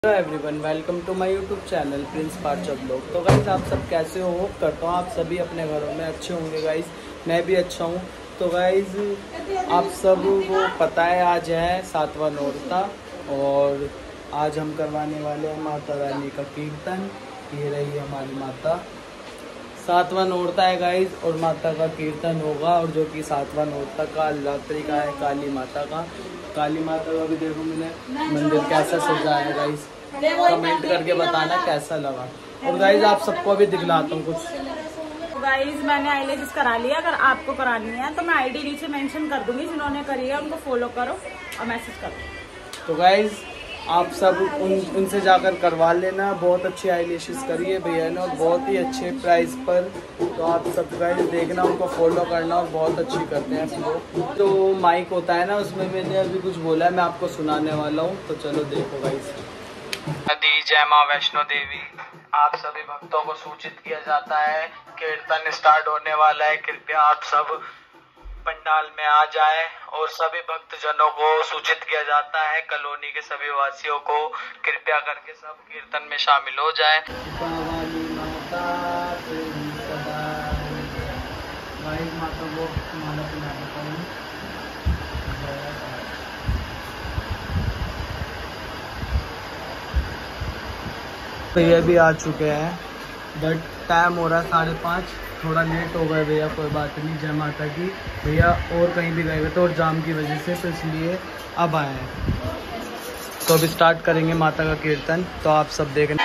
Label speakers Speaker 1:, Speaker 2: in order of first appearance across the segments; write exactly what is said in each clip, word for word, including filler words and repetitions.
Speaker 1: Hello everyone, welcome to my YouTube channel Prince पार्चर blog. तो guys आप सब कैसे हो? होप करता हूँ आप सभी अपने घरों में अच्छे होंगे। गाइस मैं भी अच्छा हूँ। तो गाइस आप सब को पता है आज है सातवां नोरता और आज हम करवाने वाले हैं माता रानी का कीर्तन। ये रही हमारी माता। सातवां नोरता है गाइस और माता का कीर्तन होगा, और जो कि सातवां नोरता का रात्रि का है काली माता का। काली माता का भी देखो मैंने मंदिर कैसा सजा है गाइस, कमेंट करके बताना कैसा लगा। और गाइस आप सबको भी दिखलाता हूँ कुछ।
Speaker 2: गाइस मैंने आईलेशेस करा लिया, अगर आपको करानी है तो मैं आईडी नीचे मेंशन कर दूंगी, जिन्होंने करी है उनको फॉलो करो और मैसेज करो।
Speaker 1: तो गाइस आप सब उन उनसे जाकर करवा लेना। बहुत अच्छी आईलेशेस करी है भैया ने और बहुत ही अच्छे प्राइस पर। तो आप सब गाइस देखना, उनको फॉलो करना और बहुत अच्छी करते हैं वो। तो माइक होता है ना, उसमें मैंने अभी कुछ बोला है, मैं आपको सुनाने वाला हूँ। तो चलो देखो गाइस। नदी जय माँ वैष्णो देवी, आप सभी भक्तों को सूचित किया जाता है कीर्तन स्टार्ट होने वाला है। कृपया आप सब पंडाल में आ जाएं और सभी भक्तजनों को सूचित किया जाता है, कॉलोनी के सभी वासियों को कृपया करके सब कीर्तन में शामिल हो जाएं। भैया भी आ चुके हैं, बट टाइम हो रहा है साढ़े पाँच, थोड़ा लेट हो गए भैया। कोई बात नहीं, जय माता की। भैया और कहीं भी गए हुए थे और जाम की वजह से, तो इसलिए अब आए हैं। तो अभी स्टार्ट करेंगे माता का कीर्तन, तो आप सब देखना।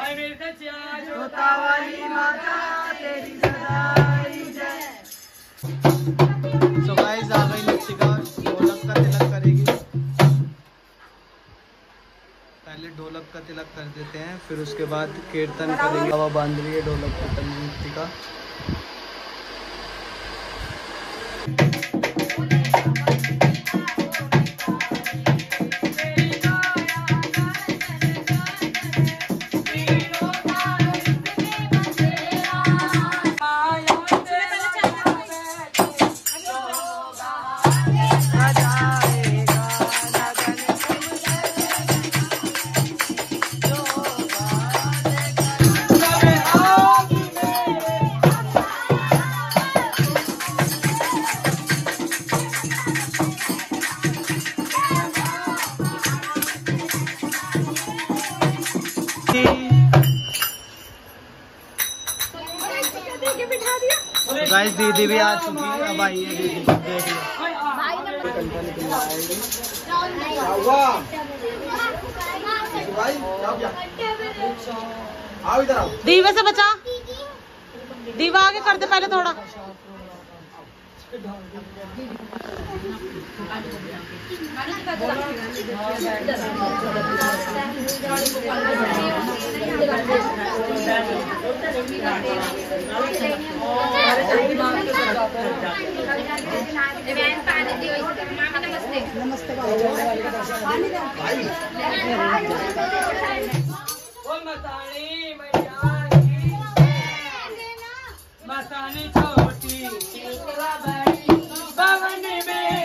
Speaker 1: तो गाइस आ गई नृत्यिका, ढोलक का तिलक करेगी। पहले ढोलक का तिलक कर देते हैं, फिर उसके बाद कीर्तन करेंगे। हवा बांध रही है ढोलक का नृत्यिका। गाइस दीदी भी आ चुकी है, अब आई है दीदी, देख लो।
Speaker 2: दीवा से बचा, दीवा आगे कर दे पहले थोड़ा। नमस्ते मसानी छोटी बड़ी में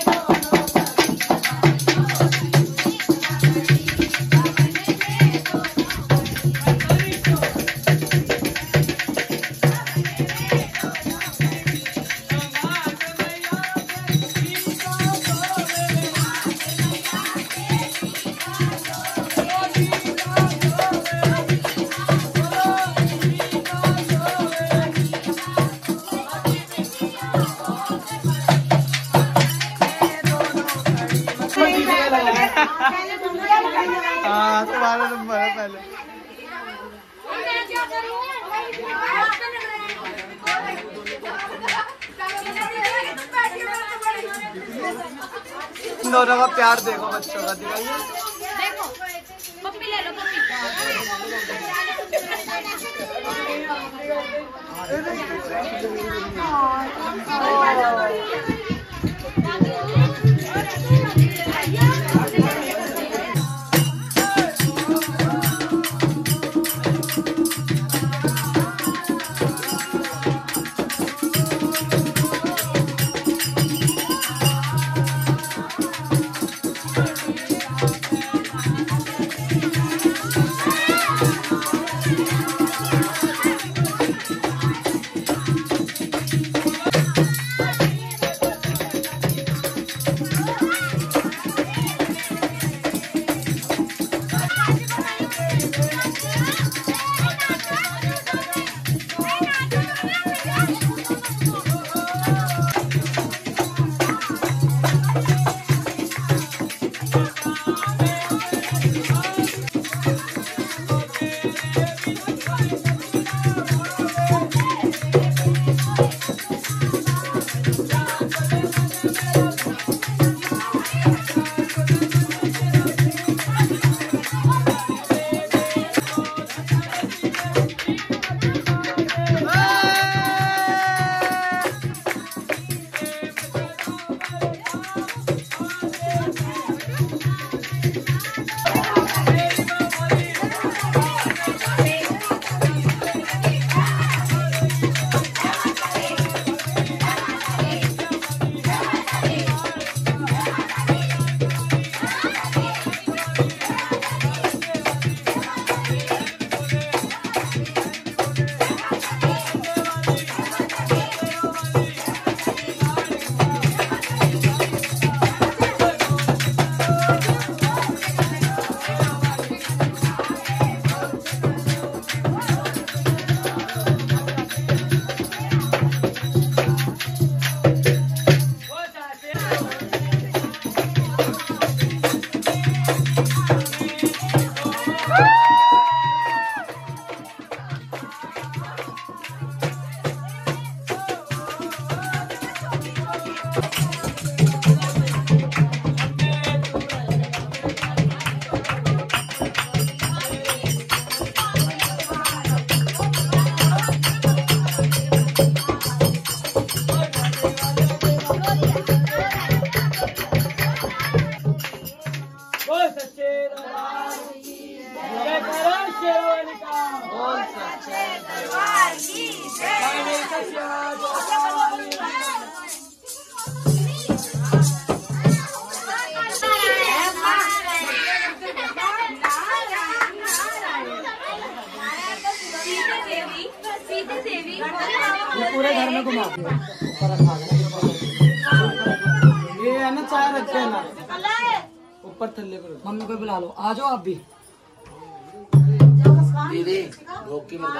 Speaker 2: हाँ तुम्हारा नंबर है पहले। दोनों का प्यार देखो, बच्चों का दिखाइए। देखो पप्पी ले लो, पप्पी।
Speaker 1: शेरवाली का बोल सच्चे दरबार की पूरे घर में घुमा ये है ना, चाय रखते हैं ना ऊपर थल्ले पर। मम्मी को बुला लो, आ जाओ आप भी। दीदी रोक की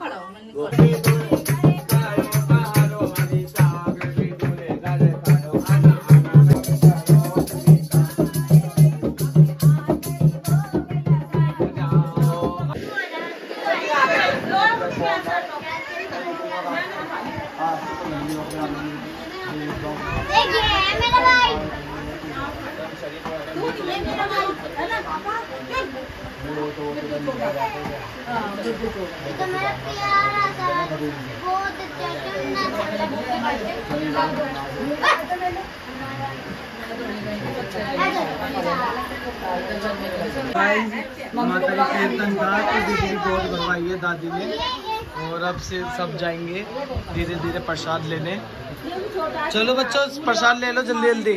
Speaker 1: माता का कीर्तन था तो दीदी बहुत भरवाई है दादी ने, और अब से सब जाएंगे धीरे धीरे प्रसाद लेने। चलो बच्चों प्रसाद ले लो जल्दी जल्दी।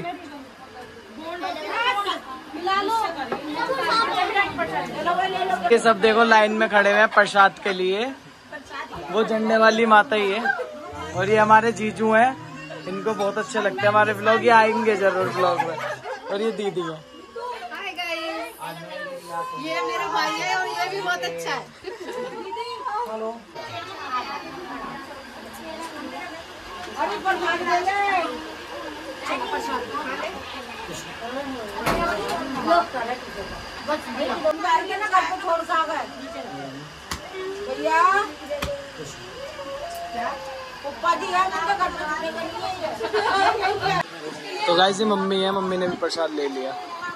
Speaker 1: ये सब देखो लाइन में खड़े हुए हैं प्रसाद के लिए। वो झंडे वाली माता ही है और ये हमारे जीजू हैं, इनको बहुत अच्छे लगते हैं हमारे व्लॉग, ये आएंगे जरूर व्लॉग में। और ये दीदी है,
Speaker 3: हाय गाइस, ये मेरा भाई है और ये भी बहुत अच्छा है।
Speaker 1: हेलो
Speaker 3: अरे प्रसाद ले ले, चलो प्रसाद खा ले। बस बैठ के ना घर को छोड़ सा गए भैया, पप्पा जी है ना घर पे।
Speaker 1: तो गाइस ये मम्मी है, मम्मी ने भी प्रसाद ले लिया।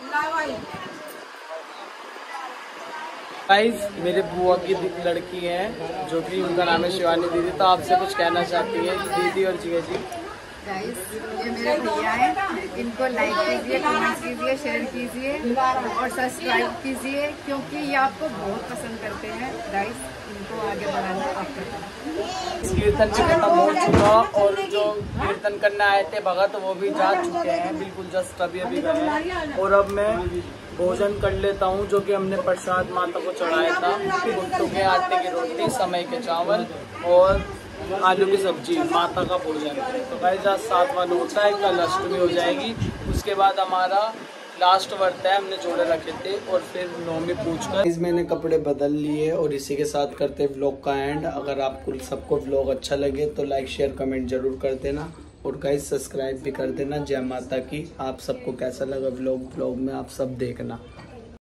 Speaker 1: गाइस मेरे बुआ की लड़की है जो कि उनका नाम है शिवानी दीदी, तो आपसे कुछ कहना चाहती है दीदी और जिया जी।
Speaker 3: गाइस ये मेरे भैया हैं, इनको लाइक कीजिए, कमेंट कीजिए, शेयर कीजिए और सब्सक्राइब कीजिए क्योंकि ये आपको बहुत पसंद करते हैं। गाइस इनको आगे बढ़ाना आपको।
Speaker 1: कीर्तन से खत्म हो चुका और जो कीर्तन करने आए थे भगत वो भी जा चुके हैं, बिल्कुल जस्ट अभी अभी गए। और अब मैं भोजन कर लेता हूँ जो कि हमने प्रसाद माता को चढ़ाया था, भुट्टो के आटे की रोटी, समय के चावल और आलू की सब्जी, माता का भोजन। तो भाई आज सातवां होता है, कल अष्टमी हो जाएगी, उसके बाद हमारा लास्ट वर्त है, हमने जोड़े रखे थे और फिर नौमी पूछकर इस मैंने कपड़े बदल लिए और इसी के साथ करते व्लॉग का एंड। अगर आपको सबको व्लॉग अच्छा लगे तो लाइक शेयर कमेंट जरूर कर देना और गाइस सब्सक्राइब भी कर देना। जय माता की। आप सबको कैसा लगा व्लॉग व्लॉग में आप सब देखना।